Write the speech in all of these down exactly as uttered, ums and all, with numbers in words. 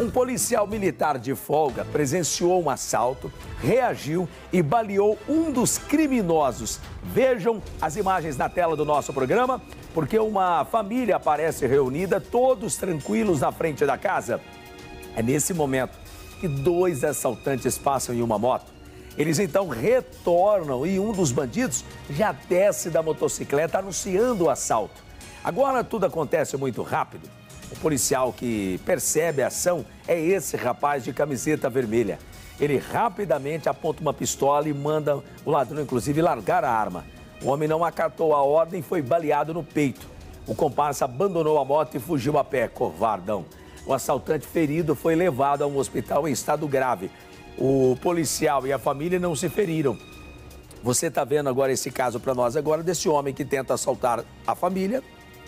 Um policial militar de folga presenciou um assalto, reagiu e baleou um dos criminosos. Vejam as imagens na tela do nosso programa, porque uma família aparece reunida, todos tranquilos na frente da casa. É nesse momento que dois assaltantes passam em uma moto. Eles então retornam e um dos bandidos já desce da motocicleta anunciando o assalto. Agora tudo acontece muito rápido. O policial que percebe a ação é esse rapaz de camiseta vermelha. Ele rapidamente aponta uma pistola e manda o ladrão, inclusive, largar a arma. O homem não acatou a ordem e foi baleado no peito. O comparsa abandonou a moto e fugiu a pé, covardão. O assaltante ferido foi levado a um hospital em estado grave. O policial e a família não se feriram. Você está vendo agora esse caso para nós agora desse homem que tenta assaltar a família,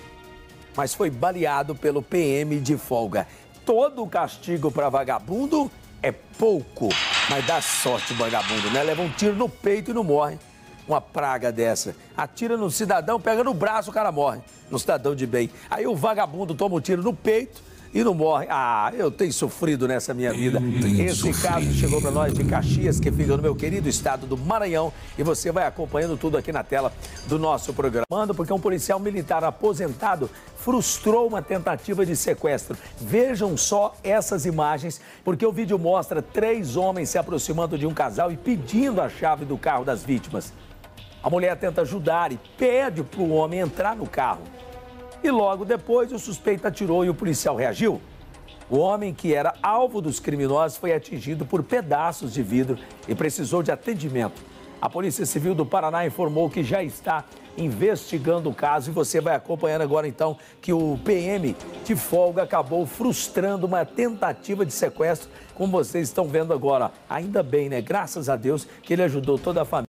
mas foi baleado pelo P M de folga. Todo o castigo para vagabundo é pouco, mas dá sorte vagabundo, né? Leva um tiro no peito e não morre. Uma praga dessa. Atira no cidadão, pega no braço, o cara morre. No cidadão de bem. Aí o vagabundo toma um tiro no peito e não morre. Ah, eu tenho sofrido nessa minha vida. Esse sofrido. Caso chegou para nós de Caxias, que fica no meu querido estado do Maranhão. E você vai acompanhando tudo aqui na tela do nosso programa. Porque um policial militar aposentado frustrou uma tentativa de sequestro. Vejam só essas imagens, porque o vídeo mostra três homens se aproximando de um casal e pedindo a chave do carro das vítimas. A mulher tenta ajudar e pede para o homem entrar no carro. E logo depois o suspeito atirou e o policial reagiu. O homem, que era alvo dos criminosos, foi atingido por pedaços de vidro e precisou de atendimento. A Polícia Civil do Paraná informou que já está investigando o caso e você vai acompanhando agora então que o P M de folga acabou frustrando uma tentativa de sequestro, como vocês estão vendo agora. Ainda bem, né? Graças a Deus que ele ajudou toda a família.